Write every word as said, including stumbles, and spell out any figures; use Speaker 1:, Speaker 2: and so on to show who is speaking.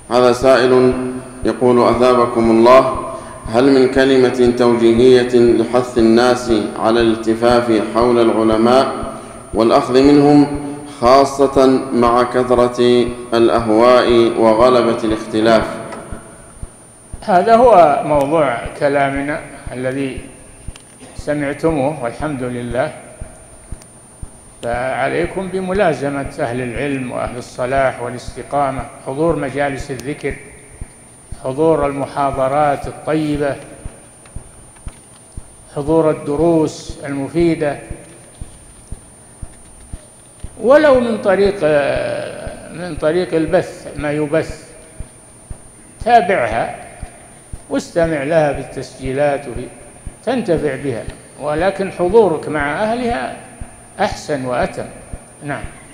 Speaker 1: هذا سائل يقول: أثابكم الله، هل من كلمة توجيهية لحث الناس على الالتفاف حول العلماء والأخذ منهم، خاصة مع كثرة الأهواء وغلبة الاختلاف؟
Speaker 2: هذا هو موضوع كلامنا الذي سمعتموه والحمد لله. فعليكم بملازمة أهل العلم وأهل الصلاح والاستقامة، حضور مجالس الذكر، حضور المحاضرات الطيبة، حضور الدروس المفيدة، ولو من طريق من طريق البث، ما يبث تابعها واستمع لها بالتسجيلات تنتفع بها، ولكن حضورك مع أهلها أحسن وأتم. نعم.